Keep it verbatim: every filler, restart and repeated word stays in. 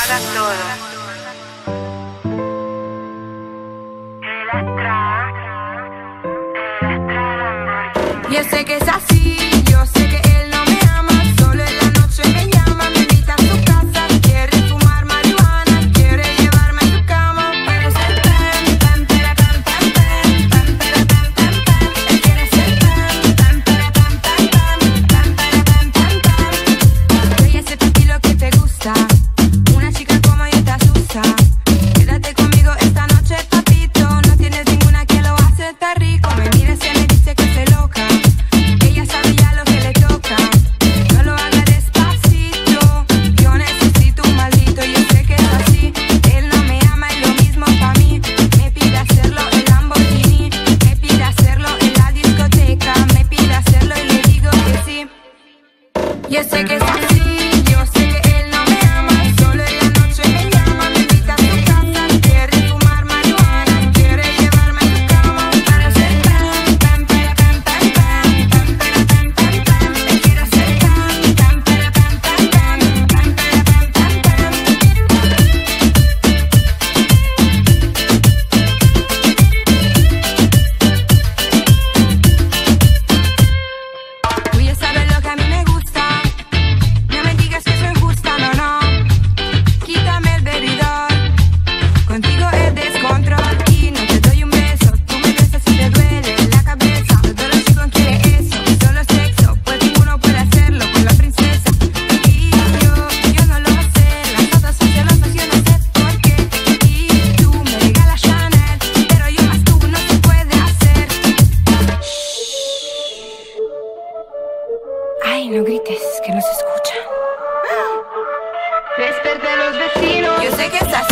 apaga todo. Yo sé que es así, yo sé que él no me ama, solo en la noche me llama, me invita a su casa, quiere fumar marihuana, quiere llevarme a su cama, quiere ser tan, tan, tan, tan, tan, tan, tan, tan, tan, tan, él quiere ser tan, tan, tan, tan, tan, tan, tan, tan, tan, tan. Yo ya sé por ti lo que te gusta, una chica como yo te asusta, quédate conmigo esta noche, papito, no tienes ninguna que lo hace tan rico, me mira y me dice que estoy loca. Ella sabe ya lo que le toca. No lo haga despacito. Yo necesito un maldito. Yo sé que es así. Él no me ama y lo mismo pa' mí. Me pide hacerlo en Lamborghini. Me pide hacerlo en la discoteca. Me pide hacerlo y le digo que sí. Yo sé que es así. Yo sé que él no me ama. Solo en la noche me llama. Me invita a su casa. Quiere fumar marihuana. Quiere llevarme a su cama. Para ser tan, tan, tan, tan, tan, tan, tan, tan, tan, tan. Me quiero ser tan, tan, tan, tan, tan, tan, tan, tan, tan, tan. Tú ya sabes lo que a mí me gusta. No me digas que soy justa, no, no. Quítame el bebidor. Contigo es descontrol y no te doy un beso. Tú me besas y te duele la cabeza. Todos los chicos quieren eso, solo sexo. Pues ninguno puede hacerlo con la princesa. Y yo, yo no lo sé. Las otras son celosas, yo no sé por qué. Y tú me regalas Chanel, pero yo más tú no se puede hacer. Ay, no grites, que no se escucha. Desperté los vecinos. Yo sé que es así.